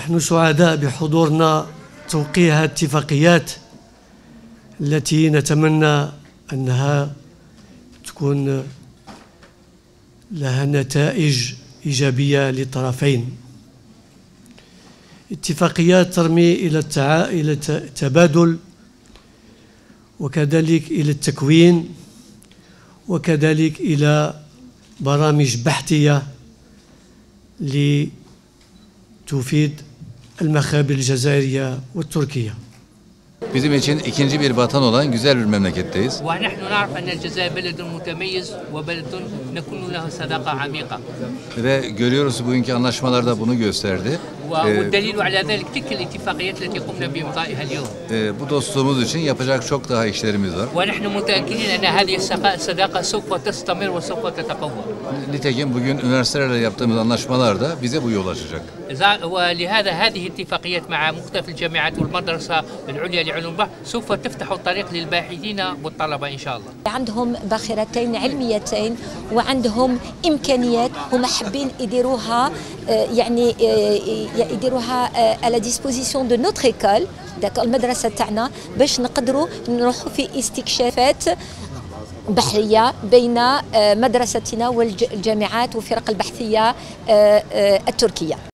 نحن سعداء بحضورنا توقيع اتفاقيات التي نتمنى أنها تكون لها نتائج إيجابية للطرفين. اتفاقيات ترمي إلى التبادل وكذلك إلى التكوين وكذلك إلى برامج بحثية لتفيد المخابل الجزائرية والتركية. Bizim için ikinci bir vatan olan güzel bir memleketteyiz. ونحن نعرف أن الجزائر بلد متميز وبلد نكون له صداقة عميقة. Ve görüyoruz bugünkü anlaşmalarda bunu gösterdi. والدليل على ذلك تلك الاتفاقيات التي قمنا بإمضائها اليوم. Bu dostluğumuz için yapacak çok daha işlerimiz var. ونحن متأكدين أن هذه الصداقة سوف تستمر وسوف تتقوى. Nitekim bugün üniversitelerle yaptığımız anlaşmalar da bize bu yol açacak. ولهذا هذه الاتفاقيات مع مختلف الجامعات والمدرسة العليا لعلوم البحر سوف تفتح الطريق للباحثين والطلبة إن شاء الله. عندهم باخرتين علميتين وعندهم إمكانيات هم حابين يديروها يعني يديروها على ديسبوزيسيون دو نوتر ايكول المدرسة تاعنا باش نقدروا نروحوا في استكشافات بحرية بين مدرستنا والجامعات والفرق البحثية التركية.